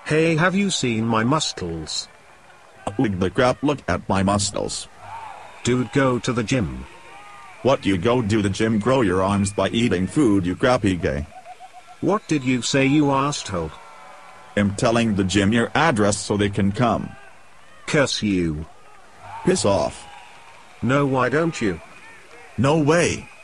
Hey, have you seen my muscles? Look the crap, look at my muscles. Dude, go to the gym. What, you go do the gym, grow your arms by eating food, you crappy gay? What did you say, you asshole? I'm telling the gym your address so they can come. Curse you. Piss off. No, why don't you? No way.